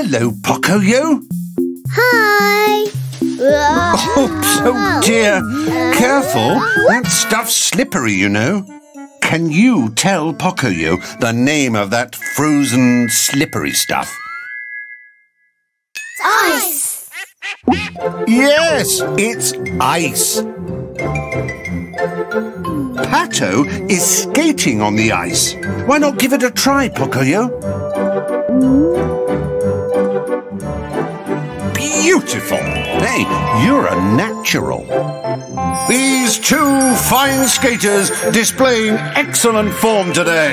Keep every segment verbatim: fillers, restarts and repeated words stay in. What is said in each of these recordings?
hello, Pocoyo. Hi. Oops, oh dear. Careful, that stuff's slippery, you know. Can you tell Pocoyo the name of that frozen slippery stuff? Ice. Yes, it's ice. Pato is skating on the ice. Why not give it a try, Pocoyo? Beautiful. Hey, you're a natural. These two fine skaters displaying excellent form today.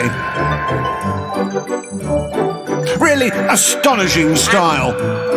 Really astonishing style.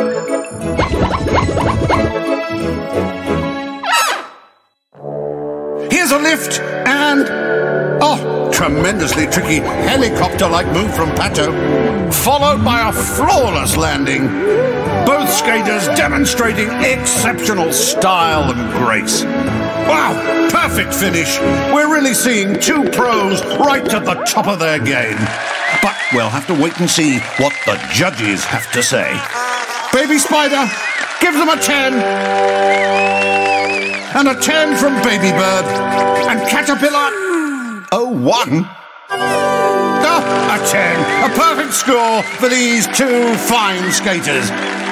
Here's a lift and... oh, tremendously tricky helicopter-like move from Pato, followed by a flawless landing. Both skaters demonstrating exceptional style and grace. Wow, perfect finish. We're really seeing two pros right at the top of their game. But we'll have to wait and see what the judges have to say. Baby Spider, give them a ten. And a ten from Baby Bird. And Caterpillar, oh, one. Ah, a ten. A perfect score for these two fine skaters.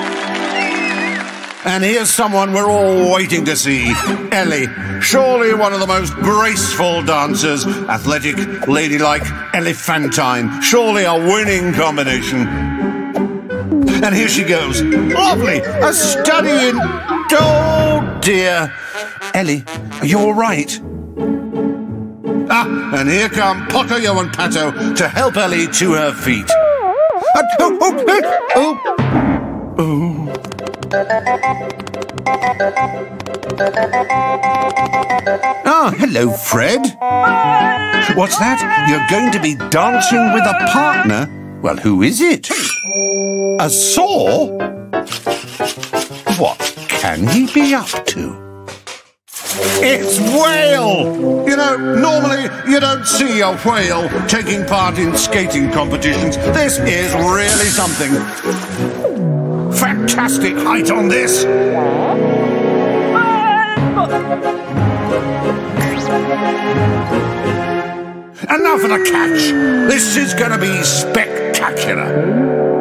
And here's someone we're all waiting to see. Elly, surely one of the most graceful dancers. Athletic, ladylike, elephantine. Surely a winning combination. And here she goes. Lovely. A study in... oh, dear. Elly, are you all right? Ah, and here come Pocoyo and Pato to help Elly to her feet. Uh, oh, oh, oh, oh. Oh. Ah, hello, Fred. What's that? You're going to be dancing with a partner? Well, who is it? A saw? What can he be up to? It's whale! You know, normally you don't see a whale taking part in skating competitions. This is really something. Fantastic height on this. And now for the catch. This is going to be spectacular.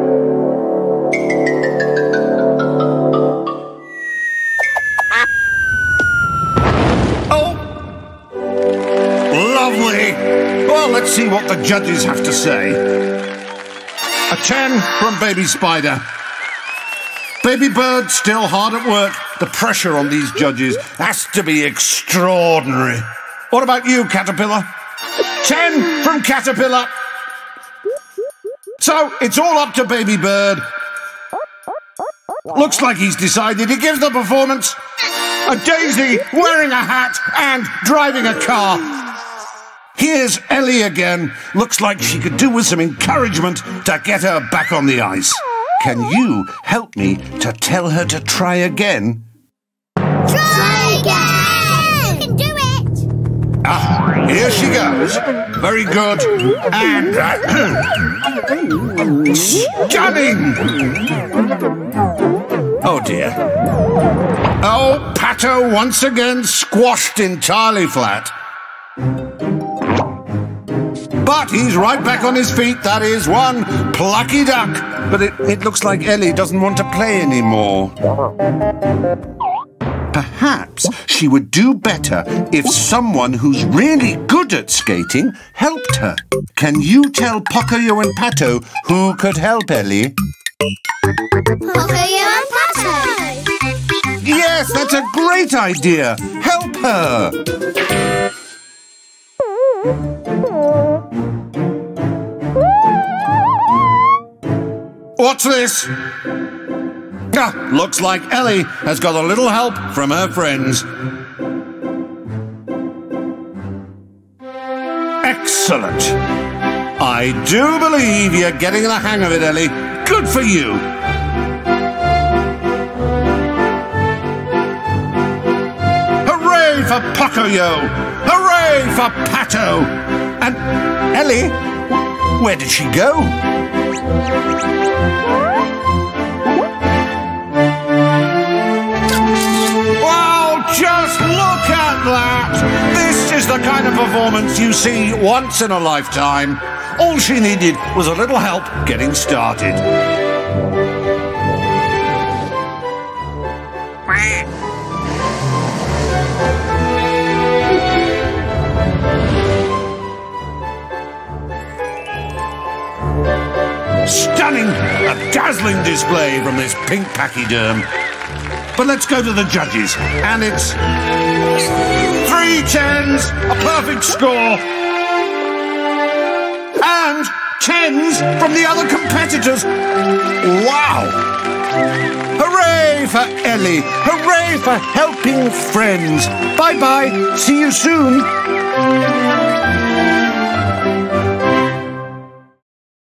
Well, let's see what the judges have to say. A ten from Baby Spider. Baby Bird still hard at work. The pressure on these judges has to be extraordinary. What about you, Caterpillar? ten from Caterpillar. So, it's all up to Baby Bird. Looks like he's decided he gives the performance. A daisy, wearing a hat, and driving a car. Here's Elly again. Looks like she could do with some encouragement to get her back on the ice. Can you help me to tell her to try again? Try again! You can do it! Ah, here she goes. Very good. And... Uh, stunning! Oh, dear. Oh, Pato once again squashed entirely flat. But he's right back on his feet. That is one plucky duck. But it, it looks like Elly doesn't want to play anymore. Perhaps she would do better if someone who's really good at skating helped her. Can you tell Pocoyo and Pato who could help Elly? Pocoyo and Pato! Yes, that's a great idea. Help her. What's this? Ah, looks like Elly has got a little help from her friends. Excellent. I do believe you're getting the hang of it, Elly. Good for you. Hooray for Pocoyo! Hooray for Pato! And Elly, where did she go? the kind of performance you see once in a lifetime. All she needed was a little help getting started. Stunning! A dazzling display from this pink pachyderm. But let's go to the judges. And it's three tens, a perfect score. And tens from the other competitors. Wow! Hooray for Elly! Hooray for helping friends! Bye-bye! See you soon!